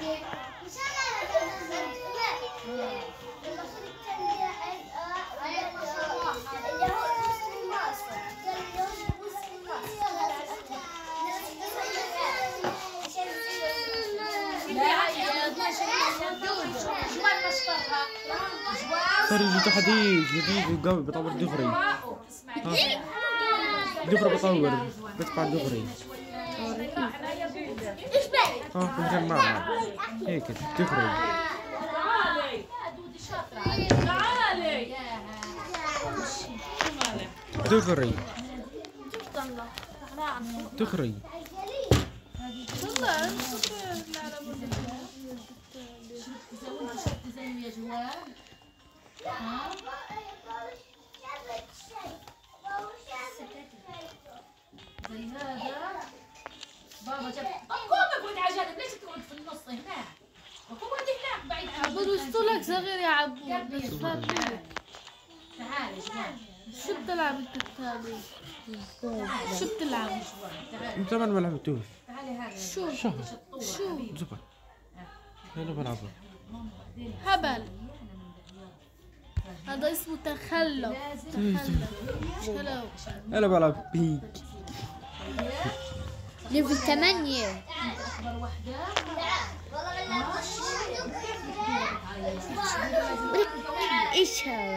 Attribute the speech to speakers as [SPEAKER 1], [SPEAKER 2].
[SPEAKER 1] صار يجي تحديث جديد وقوي بطور دغري. دغري بطور بدفع دغري. من غير معمل هيك دغري. دغري دغري.
[SPEAKER 2] زي هذا بابا جاب قوم اقعد على جنب، ليش تقعد في النص هناك؟ اقعد هناك بعيد عن
[SPEAKER 3] عبود وصولك صغير يا عبود.
[SPEAKER 2] تعالي
[SPEAKER 3] شو بتلعب انت التالي؟ شو بتلعب؟
[SPEAKER 1] من زمان ما لعبتوش.
[SPEAKER 2] تعالي هذا
[SPEAKER 3] شو؟
[SPEAKER 1] شهر
[SPEAKER 3] شو؟
[SPEAKER 1] زبط. انا بلعبه.
[SPEAKER 3] هبل. هذا اسمه تخلف. تخلف.
[SPEAKER 1] انا بلعب بيك.
[SPEAKER 4] ليفل 8.
[SPEAKER 2] اكبر وحده.
[SPEAKER 4] ايش هذا؟